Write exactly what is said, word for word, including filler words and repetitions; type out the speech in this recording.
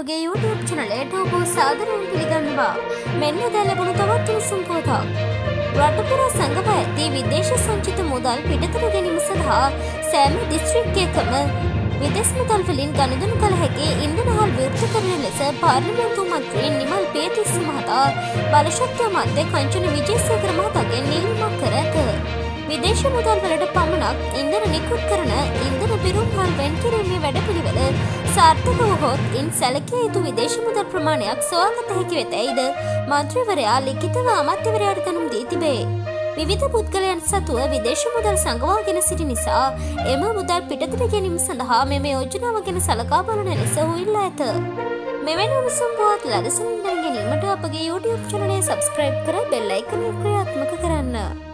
අපගේ YouTube channelයට ඔබ සාදරයෙන් පිළිගන්නවා. මෙන්න දැන් ලැබුණු තවත් උණුසුම් පුවතක්. රටපුරා සංගමය ඇති විදේශ සංචිත මුදල් පිටතට ගැනීම සඳහා සෑම දිස්ත්‍රික්කයකම විදේශ මුදල් වලින් ගනුදෙනු කළ හැකි ඉන්ධන හල් විවෘත කරන ලෙස පාර්ලිමේන්තු මන්ත්‍රී නිමල් පේතිස්ස මහතා බලශක්ති අමාත්‍ය කංචන විජේසේකර මහතාගෙන් නිලීමක් කර ඇත. විදේශ මුදල් වලට පමණක් ඉන්ධන නිකුත් කරන ඉන්ධන පිරුම් හල් වෙන් කිරීමේ වැඩපිළිවෙල සාර්ථක වුවහොත් ඉන් සැලකිය යුතු විදේශ මුදල් ප්‍රමාණයක් සොයාගත හැකි වෙතැයිද මන්ත්‍රීවරයා ලිඛිතව අමාත්‍යවරයාට දැනුම් දී තිබේ. විවිධ පුද්ගලයන් සතුව විදේශ මුදල් සංගවාගෙන සිටි නිසා එම මුදල් පිටතට ගැනීම සඳහා මෙම යෝජනාව ගැන සලකා බලන ලෙස ඔහු ඉල්ලා ඇත. මෙවැනි උණුසුම් පුවත් ලදසනින් දැන ගැනීමට අපගේ YouTube channel එක subscribe කර bell icon එක ක්‍රියාත්මක කරන්න.